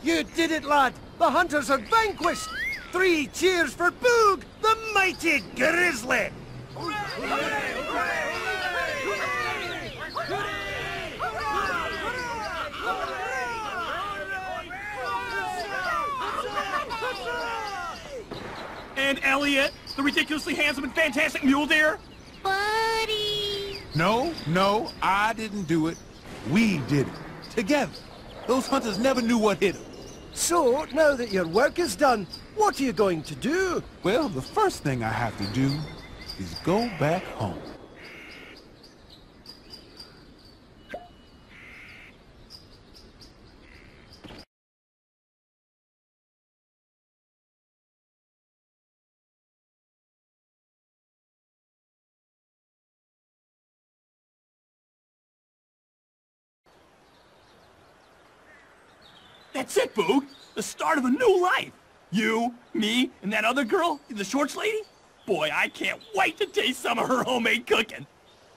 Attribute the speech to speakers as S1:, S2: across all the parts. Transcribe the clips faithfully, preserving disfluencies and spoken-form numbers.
S1: You did it, lad! The hunters are vanquished! Three cheers for Boog, the mighty grizzly!
S2: And Elliot, the ridiculously handsome and fantastic mule deer?
S3: Buddy!
S4: No, no, I didn't do it. We did it. Together. Those hunters never knew what hit them.
S1: So, now that your work is done, what are you going to do?
S4: Well, the first thing I have to do is go back home.
S2: That's it, Boog. The start of a new life. You, me, and that other girl, the shorts lady? Boy, I can't wait to taste some of her homemade cooking.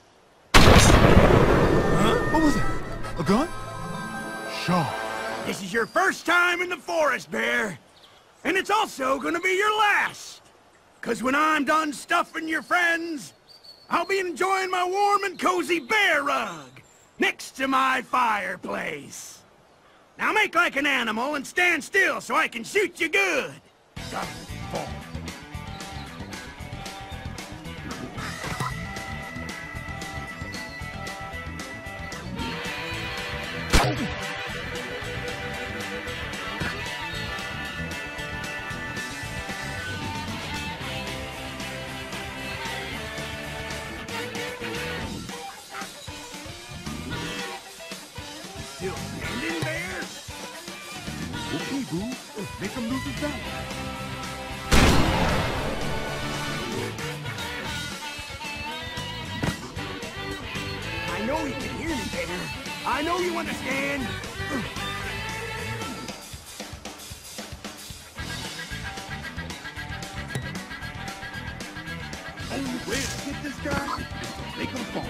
S4: Huh? What was that? A gun? Sure.
S5: This is your first time in the forest, Bear. And it's also gonna be your last. Cause when I'm done stuffing your friends, I'll be enjoying my warm and cozy bear rug next to my fireplace. Now make like an animal and stand still so I can shoot you good. Got it. Fall. Still standing, Bear?
S4: Okay, Boo. Make him lose his balance.
S5: I know you can hear me, Bear. I know you understand. Only way to get this guy is to make him fall.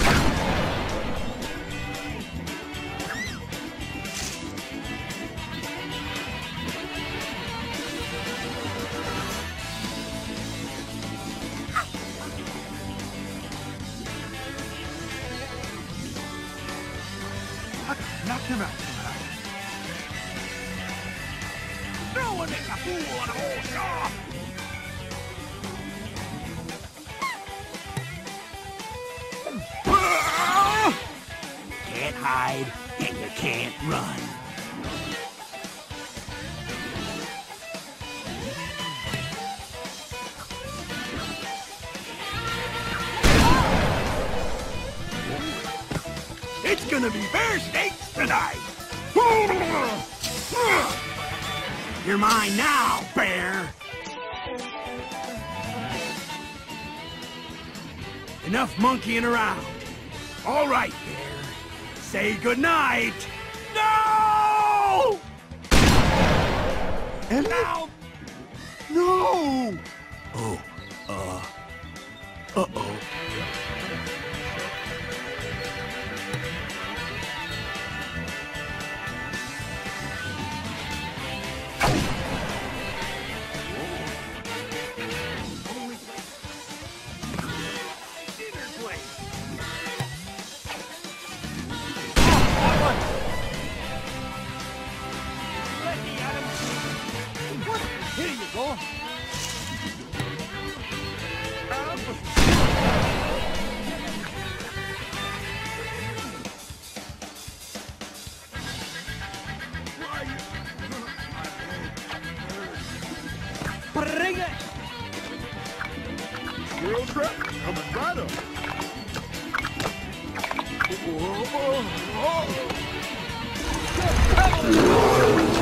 S4: Knock him out somehow.
S5: No one is a fool on a whole shop. Can't hide, and you can't run. It's gonna be bear steaks tonight! You're mine now, Bear! Enough monkeying around. All right, Bear. Say goodnight! No!
S4: And
S5: Now!
S4: no!
S5: Oh, uh... Uh-oh.
S1: Here you go. Bring it!
S4: Squirrel trap coming right up. Whoa, whoa, whoa.